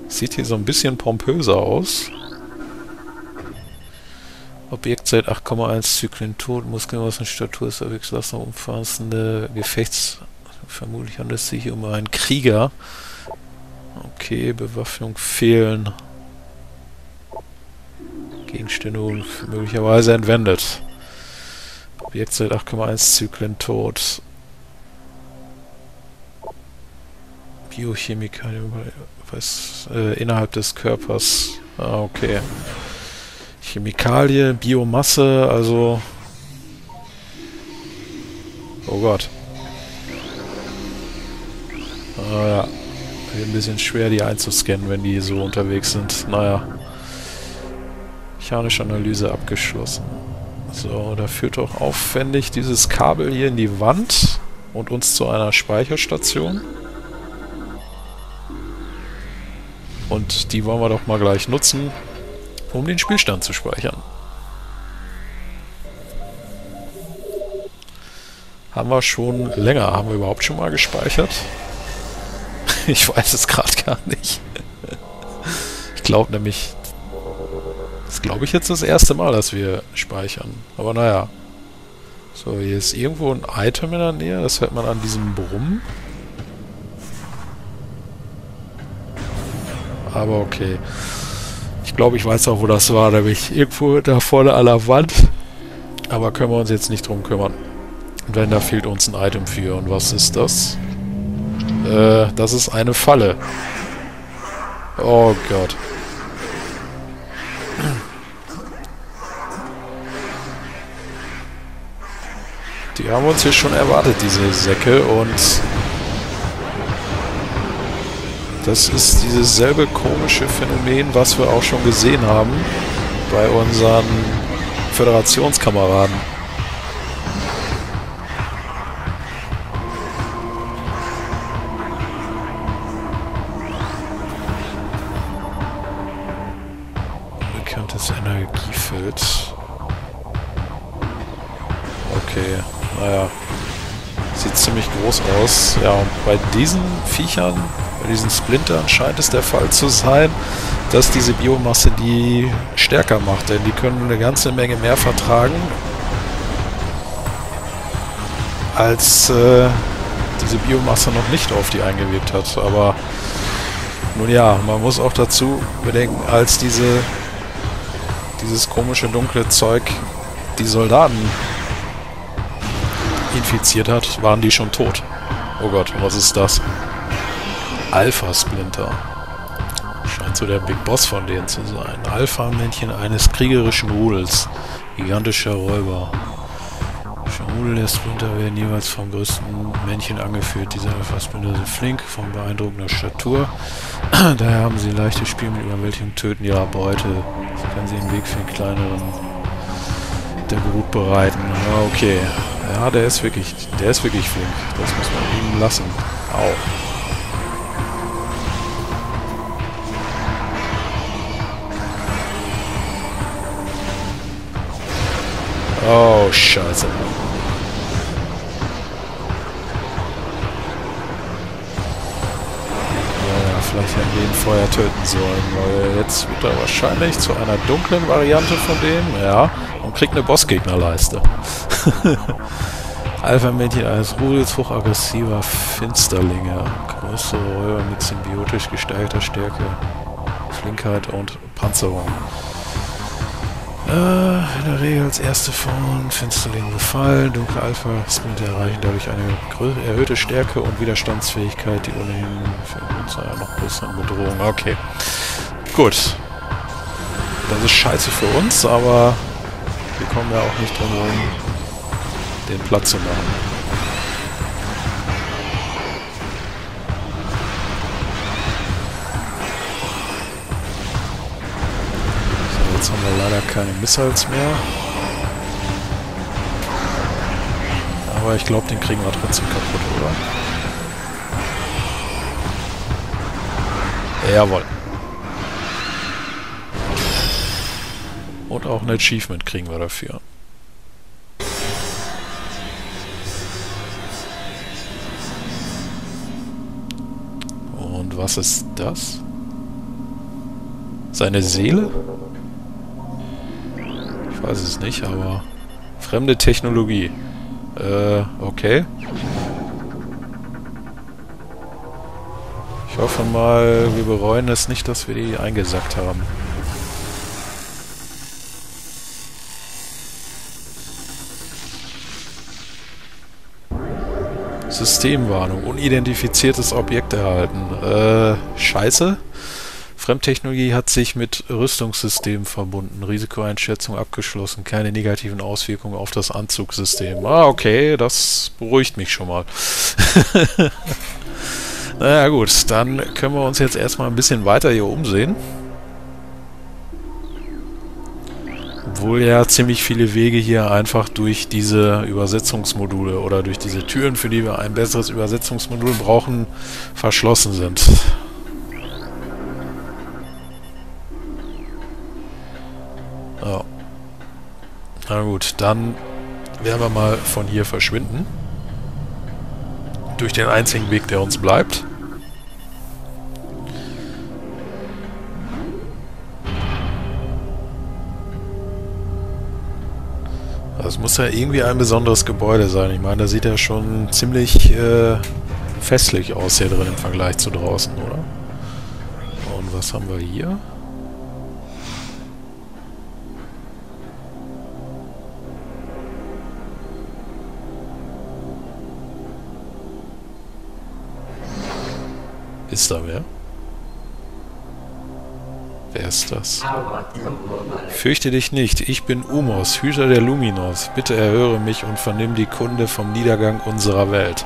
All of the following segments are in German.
Sieht hier so ein bisschen pompöser aus. Objektzeit 8,1 Zyklen tot, Muskelmasse und Statur ist Erwegsleistung, umfassende Gefechts... Vermutlich handelt es sich hier um einen Krieger. Okay, Bewaffnung fehlen. Gegenstände möglicherweise entwendet. Objektzeit 8,1 Zyklen tot. Biochemikalien innerhalb des Körpers. Ah, okay. Chemikalie, Biomasse, also... Oh Gott. Ah ja. Ein bisschen schwer, die einzuscannen, wenn die so unterwegs sind. Naja. Mechanische Analyse abgeschlossen. So, da führt auch aufwendig dieses Kabel hier in die Wand und uns zu einer Speicherstation. Und die wollen wir doch mal gleich nutzen, um den Spielstand zu speichern. Haben wir schon länger. Haben wir überhaupt schon mal gespeichert? Ich weiß es gerade gar nicht. Ich glaube nämlich... Das glaube ich jetzt das erste Mal, dass wir speichern. Aber naja. So, hier ist irgendwo ein Item in der Nähe. Das hört man an diesem Brummen. Aber okay. Ich glaube, ich weiß auch, wo das war. Nämlich irgendwo da vorne an der Wand. Aber können wir uns jetzt nicht drum kümmern. Und wenn, da fehlt uns ein Item für. Und was ist das? Das ist eine Falle. Oh Gott. Die haben uns hier schon erwartet, diese Säcke, und das ist dieses selbe komische Phänomen, was wir auch schon gesehen haben bei unseren Föderationskameraden. Bekanntes Energiefeld. Okay, naja. Sieht ziemlich groß aus. Ja, und bei diesen Viechern, bei diesen Splintern scheint es der Fall zu sein, dass diese Biomasse die stärker macht. Denn die können eine ganze Menge mehr vertragen, als diese Biomasse noch nicht auf die eingewirkt hat. Aber nun ja, man muss auch dazu bedenken, als dieses komische dunkle Zeug die Soldaten infiziert hat, waren die schon tot. Oh Gott, was ist das? Alpha Splinter. Scheint so der Big Boss von denen zu sein. Alpha-Männchen eines kriegerischen Rudels. Gigantischer Räuber. Rudel der Splinter werden jeweils vom größten Männchen angeführt. Diese Alpha-Splinter sind flink, von beeindruckender Statur. Daher haben sie leichtes Spiel mit Überwältigung, Töten ihrer Beute. So können sie den Weg für den kleineren der Brut bereiten. Ja, okay. Ja, der ist wirklich flink. Das muss man ihm lassen. Au. Oh, Scheiße. Ja, vielleicht hätten wir ihn vorher töten sollen, weil jetzt wird er wahrscheinlich zu einer dunklen Variante von dem, ja, und kriegt eine Bossgegnerleiste. Alpha-Männchen eines Rudels, hochaggressiver Finsterlinge, größere Räuber mit symbiotisch gesteigerter Stärke, Flinkheit und Panzerung. In der Regel als erste von Finsterlingen befallen. Dunkle Alpha-Splinter erreichen dadurch eine erhöhte Stärke und Widerstandsfähigkeit, die ohnehin für uns einer noch größeren Bedrohung. Okay, gut. Das ist scheiße für uns, aber wir kommen ja auch nicht drum herum, den platt zu machen. Jetzt haben wir leider keine Missiles mehr. Aber ich glaube, den kriegen wir trotzdem kaputt, oder? Jawohl. Und auch ein Achievement kriegen wir dafür. Und was ist das? Seine Seele? Ich weiß es nicht, aber... Fremde Technologie. Okay. Ich hoffe mal, wir bereuen es nicht, dass wir die eingesackt haben. Systemwarnung. Unidentifiziertes Objekt erhalten. Scheiße. Fremdtechnologie hat sich mit Rüstungssystemen verbunden. Risikoeinschätzung abgeschlossen. Keine negativen Auswirkungen auf das Anzugssystem. Ah, okay. Das beruhigt mich schon mal. Naja gut, dann können wir uns jetzt erstmal ein bisschen weiter hier umsehen. Obwohl ja ziemlich viele Wege hier einfach durch diese Übersetzungsmodule oder durch diese Türen, für die wir ein besseres Übersetzungsmodul brauchen, verschlossen sind. Ja. Na gut, dann werden wir mal von hier verschwinden. Durch den einzigen Weg, der uns bleibt. Das muss ja irgendwie ein besonderes Gebäude sein. Ich meine, da sieht ja schon ziemlich festlich aus hier drin im Vergleich zu draußen, oder? Und was haben wir hier? Ist da wer? Wer ist das? Fürchte dich nicht, ich bin Umos, Hüter der Luminos. Bitte erhöre mich und vernimm die Kunde vom Niedergang unserer Welt.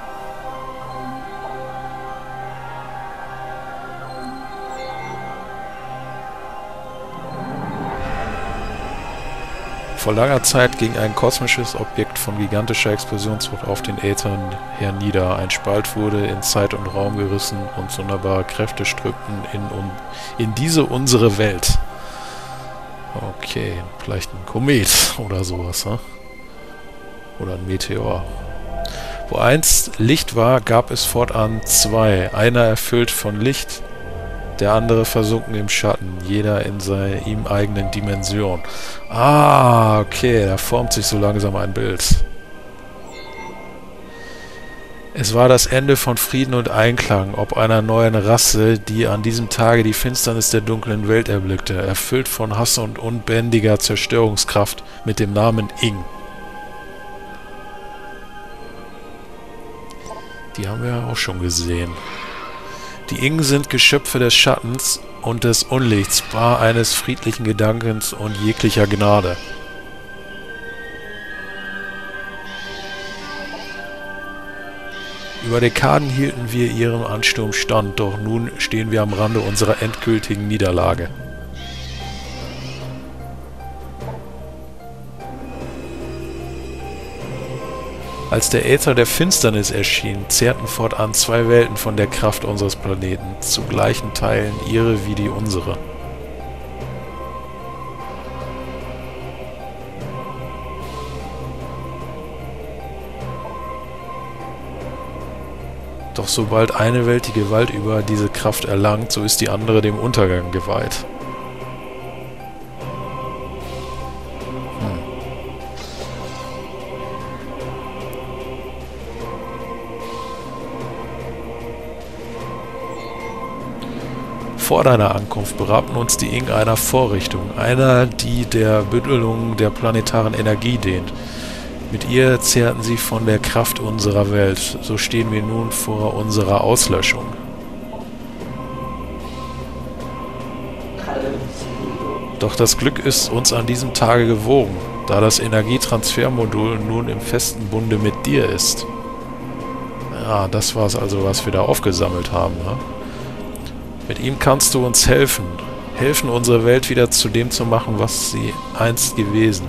Vor langer Zeit ging ein kosmisches Objekt von gigantischer Explosionswucht auf den Äthern hernieder. Ein Spalt wurde in Zeit und Raum gerissen und sonderbare Kräfte strömten in diese unsere Welt. Okay, vielleicht ein Komet oder sowas, ne? Oder ein Meteor. Wo einst Licht war, gab es fortan zwei. Einer erfüllt von Licht, der andere versunken im Schatten, jeder in seiner ihm eigenen Dimension. Ah, okay, da formt sich so langsam ein Bild. Es war das Ende von Frieden und Einklang, ob einer neuen Rasse, die an diesem Tage die Finsternis der dunklen Welt erblickte, erfüllt von Hass und unbändiger Zerstörungskraft mit dem Namen Ing. Die haben wir ja auch schon gesehen. Die Ing sind Geschöpfe des Schattens und des Unlichts, bar eines friedlichen Gedankens und jeglicher Gnade. Über Dekaden hielten wir ihrem Ansturm stand, doch nun stehen wir am Rande unserer endgültigen Niederlage. Als der Äther der Finsternis erschien, zehrten fortan zwei Welten von der Kraft unseres Planeten, zu gleichen Teilen ihre wie die unsere. Doch sobald eine Welt die Gewalt über diese Kraft erlangt, so ist die andere dem Untergang geweiht. Vor deiner Ankunft berabten uns die Ing einer Vorrichtung, einer, die der Bündelung der planetaren Energie dient. Mit ihr zehrten sie von der Kraft unserer Welt. So stehen wir nun vor unserer Auslöschung. Doch das Glück ist uns an diesem Tage gewogen, da das Energietransfermodul nun im festen Bunde mit dir ist. Ja, das war's also, was wir da aufgesammelt haben, ne? Mit ihm kannst du uns helfen. Helfen, unsere Welt wieder zu dem zu machen, was sie einst gewesen.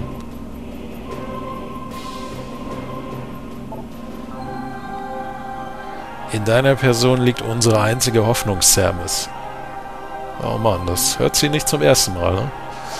In deiner Person liegt unsere einzige Hoffnung, Samus. Oh Mann, das hört sie nicht zum ersten Mal, ne?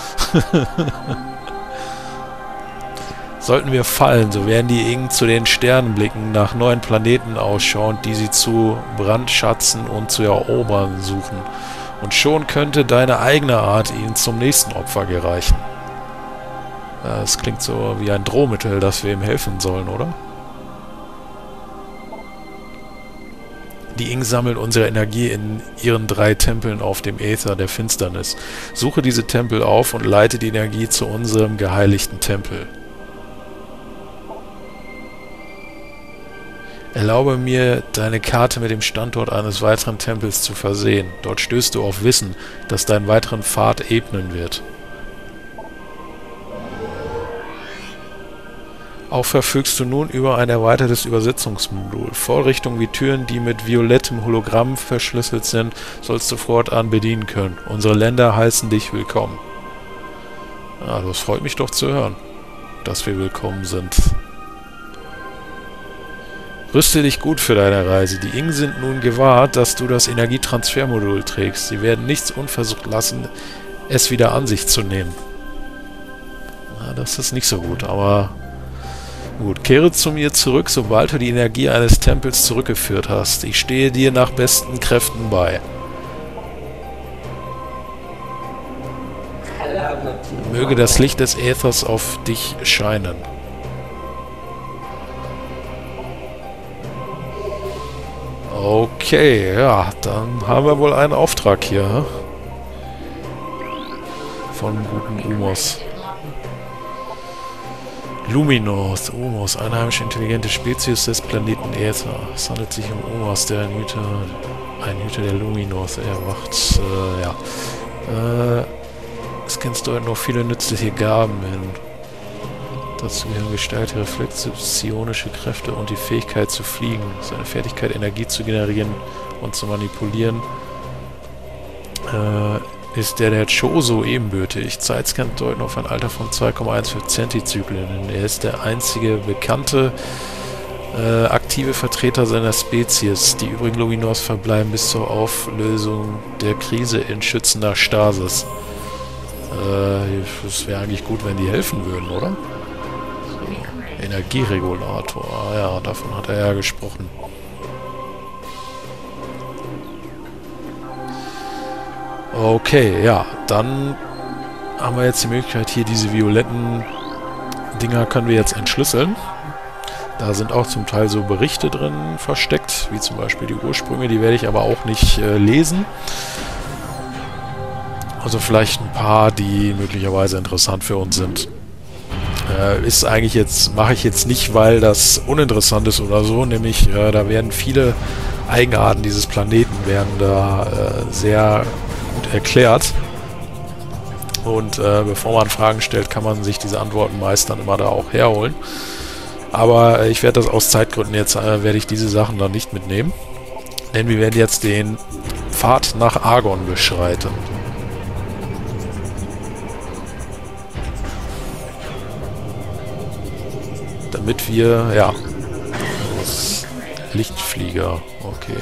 Sollten wir fallen, so werden die Ing zu den Sternen blicken, nach neuen Planeten ausschauen, die sie zu brandschatzen und zu erobern suchen. Und schon könnte deine eigene Art ihn zum nächsten Opfer gereichen. Das klingt so wie ein Drohmittel, das wir ihm helfen sollen, oder? Die Ing sammelt unsere Energie in ihren 3 Tempeln auf dem Äther der Finsternis. Suche diese Tempel auf und leite die Energie zu unserem geheiligten Tempel. Erlaube mir, deine Karte mit dem Standort eines weiteren Tempels zu versehen. Dort stößt du auf Wissen, das deinen weiteren Pfad ebnen wird. Auch verfügst du nun über ein erweitertes Übersetzungsmodul. Vorrichtungen wie Türen, die mit violettem Hologramm verschlüsselt sind, sollst du fortan bedienen können. Unsere Länder heißen dich willkommen. Ah, das freut mich doch zu hören, dass wir willkommen sind. Rüste dich gut für deine Reise. Die Ing sind nun gewahrt, dass du das Energietransfermodul trägst. Sie werden nichts unversucht lassen, es wieder an sich zu nehmen. Na, das ist nicht so gut, aber... Gut, kehre zu mir zurück, sobald du die Energie eines Tempels zurückgeführt hast. Ich stehe dir nach besten Kräften bei. Möge das Licht des Äthers auf dich scheinen. Okay, ja, dann haben wir wohl einen Auftrag hier. Von guten Umos. Luminos, Umos, einheimische intelligente Spezies des Planeten Äther. Es handelt sich um Umos, der ein Hüter der Luminos erwacht. Es kennst du noch viele nützliche Gaben hin. Dazu gehören Gestalt, Reflexe, psionische Kräfte und die Fähigkeit zu fliegen. Seine Fertigkeit, Energie zu generieren und zu manipulieren, ist der Chozo ebenbürtig. Zeitscan deuten auf ein Alter von 2,15 Zentizyklen hin. Er ist der einzige bekannte aktive Vertreter seiner Spezies. Die übrigen Luminors verbleiben bis zur Auflösung der Krise in schützender Stasis. Es wäre eigentlich gut, wenn die helfen würden, oder? So, Energieregulator. Ah ja, davon hat er ja gesprochen. Okay, ja, dann haben wir jetzt die Möglichkeit, hier diese violetten Dinger können wir jetzt entschlüsseln. Da sind auch zum Teil so Berichte drin versteckt, wie zum Beispiel die Ursprünge, die werde ich aber auch nicht lesen. Also vielleicht ein paar, die möglicherweise interessant für uns sind. Ist eigentlich jetzt, mache ich jetzt nicht, weil das uninteressant ist oder so, nämlich da werden viele Eigenarten dieses Planeten werden da sehr gut erklärt. Und bevor man Fragen stellt, kann man sich diese Antworten meist dann immer da auch herholen. Aber ich werde das aus Zeitgründen jetzt, werde ich diese Sachen dann nicht mitnehmen. Denn wir werden jetzt den Pfad nach Argon beschreiten. Damit wir, ja, Lichtflieger, okay.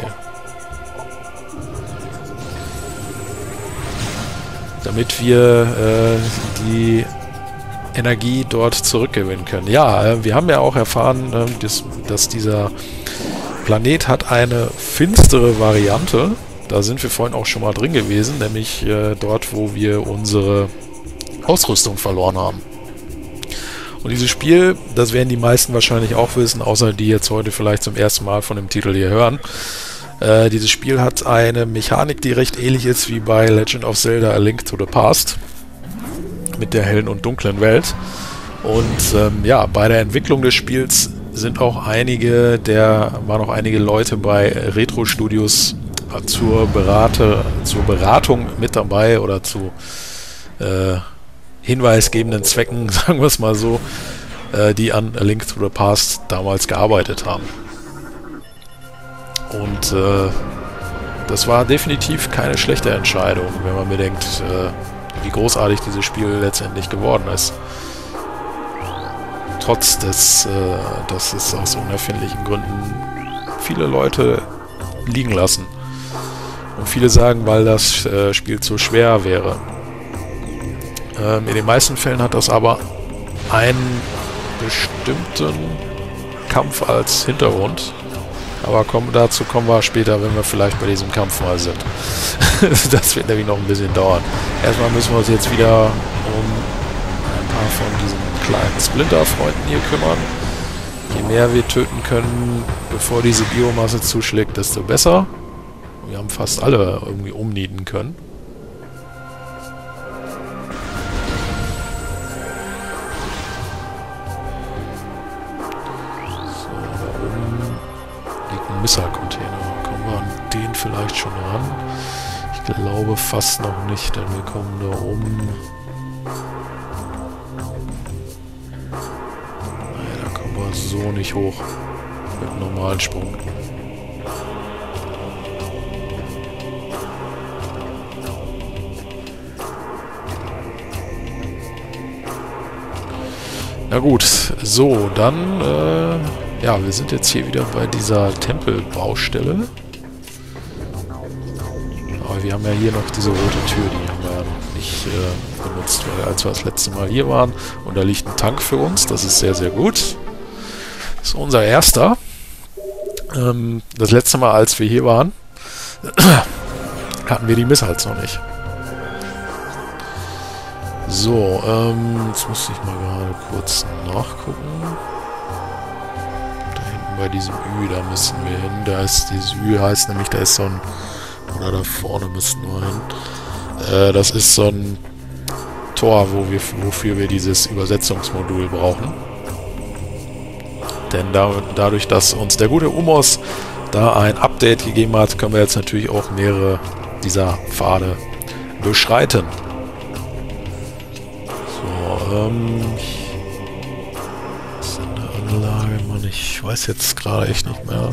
Damit wir die Energie dort zurückgewinnen können. Ja, wir haben ja auch erfahren, dass dieser Planet hat eine finstere Variante. Da sind wir vorhin auch schon mal drin gewesen, nämlich dort, wo wir unsere Ausrüstung verloren haben. Und dieses Spiel, das werden die meisten wahrscheinlich auch wissen, außer die jetzt heute vielleicht zum ersten Mal von dem Titel hier hören. Dieses Spiel hat eine Mechanik, die recht ähnlich ist wie bei Legend of Zelda A Link to the Past. Mit der hellen und dunklen Welt. Und ja, bei der Entwicklung des Spiels sind auch waren auch einige Leute bei Retro-Studios zur Beratung mit dabei oder zu hinweisgebenden Zwecken, sagen wir es mal so, die an A Link to the Past damals gearbeitet haben. Und das war definitiv keine schlechte Entscheidung, wenn man bedenkt, wie großartig dieses Spiel letztendlich geworden ist. Trotz des, dass es aus unerfindlichen Gründen viele Leute liegen lassen. Und viele sagen, weil das Spiel zu schwer wäre. In den meisten Fällen hat das aber einen bestimmten Kampf als Hintergrund. Aber dazu kommen wir später, wenn wir vielleicht bei diesem Kampf mal sind. Das wird nämlich noch ein bisschen dauern. Erstmal müssen wir uns jetzt wieder um ein paar von diesen kleinen Splinter-Freunden hier kümmern. Je mehr wir töten können, bevor diese Biomasse zuschlägt, desto besser. Wir haben fast alle irgendwie umnieten können. So, da oben liegt ein Missile-Container. Kommen wir an den vielleicht schon ran? Ich glaube fast noch nicht, denn wir kommen da oben... Naja, da kommen wir so nicht hoch. Mit einem normalen Sprung. Na gut, so, dann, ja, wir sind jetzt hier wieder bei dieser Tempelbaustelle. Aber wir haben ja hier noch diese rote Tür, die haben wir ja noch nicht benutzt, weil als wir das letzte Mal hier waren, und da liegt ein Tank für uns, das ist sehr, sehr gut. Das ist unser erster. Das letzte Mal, als wir hier waren, hatten wir die Missiles noch nicht. So, jetzt muss ich mal gerade kurz nachgucken. Da hinten bei diesem Ü, da müssen wir hin. Da ist dieses Ü, heißt nämlich, da ist so ein... Oder da vorne müssen wir hin. Das ist so ein Tor, wofür wir dieses Übersetzungsmodul brauchen. Denn dadurch, dass uns der gute Umos da ein Update gegeben hat, können wir jetzt natürlich auch mehrere dieser Pfade beschreiten. Sendeanlage, Mann, ich weiß jetzt gerade echt nicht mehr,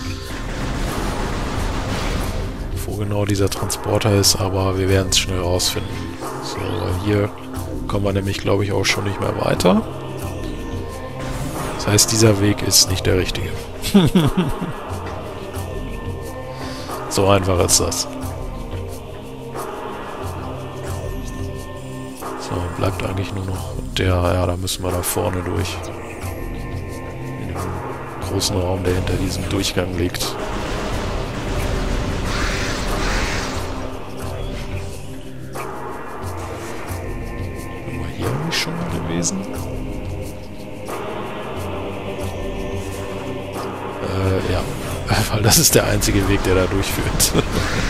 wo genau dieser Transporter ist, aber wir werden es schnell rausfinden. So, hier kommen wir nämlich, glaube ich, auch schon nicht mehr weiter. Das heißt, dieser Weg ist nicht der richtige. So einfach ist das. So, bleibt eigentlich nur noch der, ja, da müssen wir da vorne durch. In dem großen Raum, der hinter diesem Durchgang liegt. Sind wir hier eigentlich schon mal gewesen? Ja, weil das ist der einzige Weg, der da durchführt.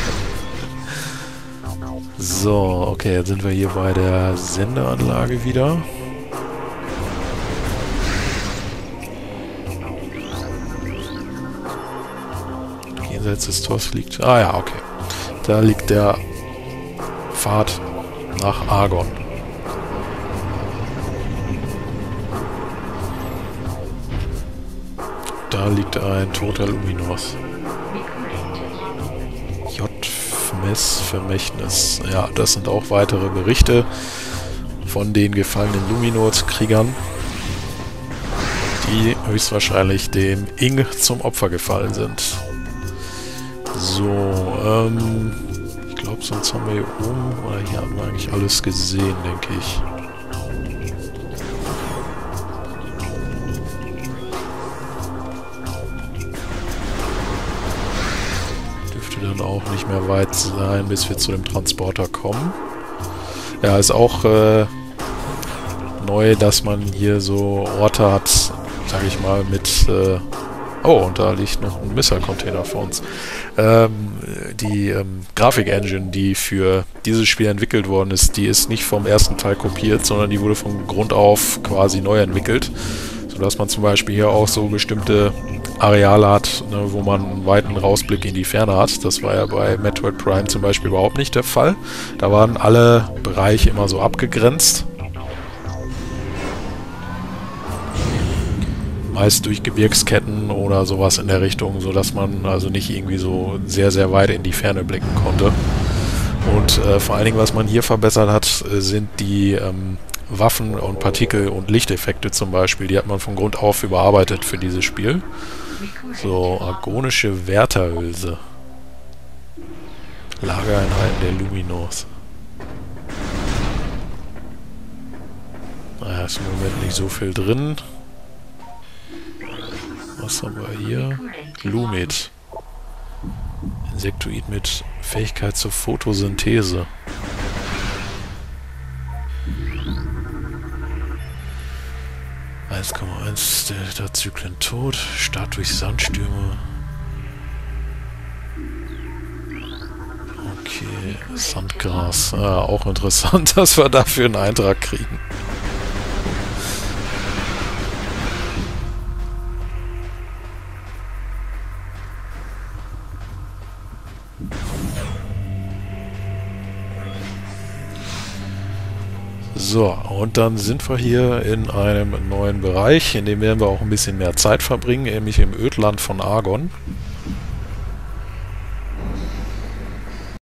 So, okay, jetzt sind wir hier bei der Sendeanlage wieder. Jenseits des Tors liegt... Ah ja, okay. Da liegt der Pfad nach Argon. Da liegt ein toter Luminos. Vermächtnis. Ja, das sind auch weitere Berichte von den gefallenen Luminos-Kriegern, die höchstwahrscheinlich dem Ing zum Opfer gefallen sind. So, ich glaube, sonst haben wir hier oben, oder hier haben wir eigentlich alles gesehen, denke ich. Dann auch nicht mehr weit sein, bis wir zu dem Transporter kommen. Ja, ist auch neu, dass man hier so Orte hat, sage ich mal, mit... oh, und da liegt noch ein Missile-Container vor uns. Die Grafik-Engine, die für dieses Spiel entwickelt worden ist, die ist nicht vom ersten Teil kopiert, sondern die wurde von Grund auf quasi neu entwickelt. Sodass man zum Beispiel hier auch so bestimmte Areale hat, ne, wo man einen weiten Rausblick in die Ferne hat. Das war ja bei Metroid Prime zum Beispiel überhaupt nicht der Fall. Da waren alle Bereiche immer so abgegrenzt. Meist durch Gebirgsketten oder sowas in der Richtung, sodass man also nicht irgendwie so sehr, sehr weit in die Ferne blicken konnte. Und vor allen Dingen, was man hier verbessert hat, sind die Waffen und Partikel- und Lichteffekte zum Beispiel. Die hat man von Grund auf überarbeitet für dieses Spiel. So, argonische Wärterhülse. Lagereinheiten der Luminos. Naja, ist im Moment nicht so viel drin. Was haben wir hier? Lumit. Insektoid mit Fähigkeit zur Photosynthese. Der Zyklen tot. Start durch Sandstürme. Okay, Sandgras. Ah, auch interessant, dass wir dafür einen Eintrag kriegen. So, und dann sind wir hier in einem neuen Bereich, in dem werden wir auch ein bisschen mehr Zeit verbringen, nämlich im Ödland von Argon.